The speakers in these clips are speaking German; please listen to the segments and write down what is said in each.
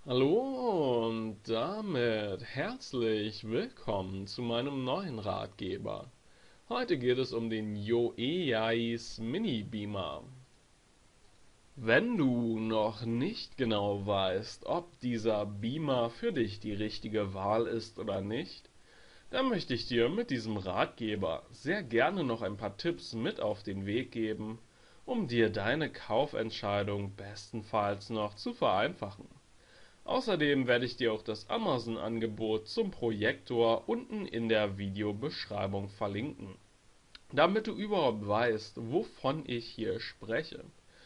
Hallo und damit herzlich willkommen zu meinem neuen Ratgeber. Heute geht es um den Yoeis Mini Beamer. Wenn du noch nicht genau weißt, ob dieser Beamer für dich die richtige Wahl ist oder nicht, dann möchte ich dir mit diesem Ratgeber sehr gerne noch ein paar Tipps mit auf den Weg geben, um dir deine Kaufentscheidung bestenfalls noch zu vereinfachen. Außerdem werde ich dir auch das Amazon-Angebot zum Projektor unten in der Videobeschreibung verlinken, damit du überhaupt weißt, wovon ich hier spreche.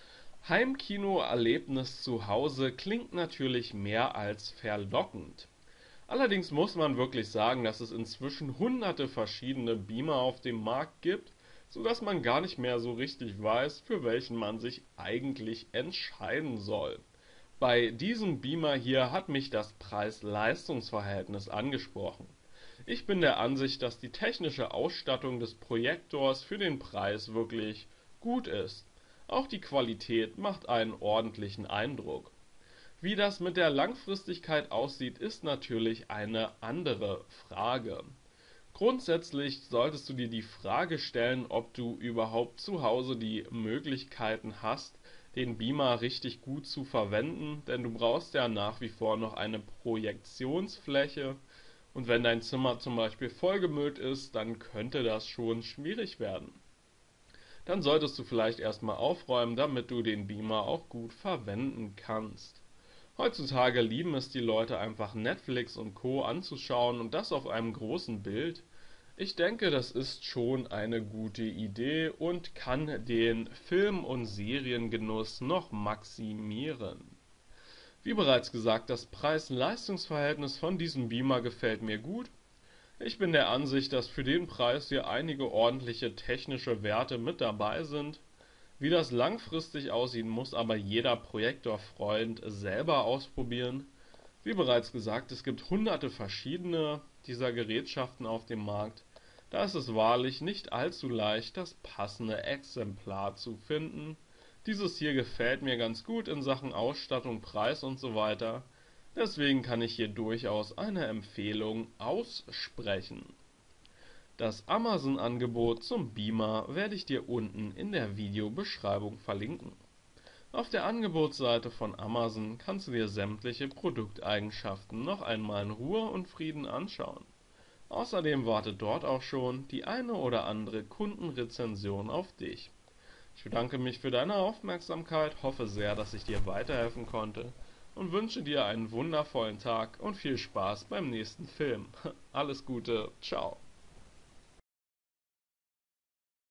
Heimkino-Erlebnis zu Hause klingt natürlich mehr als verlockend. Allerdings muss man wirklich sagen, dass es inzwischen hunderte verschiedene Beamer auf dem Markt gibt, sodass man gar nicht mehr so richtig weiß, für welchen man sich eigentlich entscheiden soll. Bei diesem Beamer hier hat mich das Preis-Leistungs-Verhältnis angesprochen. Ich bin der Ansicht, dass die technische Ausstattung des Projektors für den Preis wirklich gut ist. Auch die Qualität macht einen ordentlichen Eindruck. Wie das mit der Langfristigkeit aussieht, ist natürlich eine andere Frage. Grundsätzlich solltest du dir die Frage stellen, ob du überhaupt zu Hause die Möglichkeiten hast, den Beamer richtig gut zu verwenden, denn du brauchst ja nach wie vor noch eine Projektionsfläche und wenn dein Zimmer zum Beispiel vollgemüllt ist, dann könnte das schon schwierig werden. Dann solltest du vielleicht erstmal aufräumen, damit du den Beamer auch gut verwenden kannst. Heutzutage lieben es die Leute einfach Netflix und Co. anzuschauen und das auf einem großen Bild. Ich denke, das ist schon eine gute Idee und kann den Film- und Seriengenuss noch maximieren. Wie bereits gesagt, das Preis-Leistungs-Verhältnis von diesem Beamer gefällt mir gut. Ich bin der Ansicht, dass für den Preis hier einige ordentliche technische Werte mit dabei sind. Wie das langfristig aussieht, muss aber jeder Projektorfreund selber ausprobieren. Wie bereits gesagt, es gibt hunderte verschiedene dieser Gerätschaften auf dem Markt. Da ist es wahrlich nicht allzu leicht, das passende Exemplar zu finden. Dieses hier gefällt mir ganz gut in Sachen Ausstattung, Preis und so weiter. Deswegen kann ich hier durchaus eine Empfehlung aussprechen. Das Amazon-Angebot zum Beamer werde ich dir unten in der Videobeschreibung verlinken. Auf der Angebotsseite von Amazon kannst du dir sämtliche Produkteigenschaften noch einmal in Ruhe und Frieden anschauen. Außerdem wartet dort auch schon die eine oder andere Kundenrezension auf dich. Ich bedanke mich für deine Aufmerksamkeit, hoffe sehr, dass ich dir weiterhelfen konnte und wünsche dir einen wundervollen Tag und viel Spaß beim nächsten Film. Alles Gute, ciao.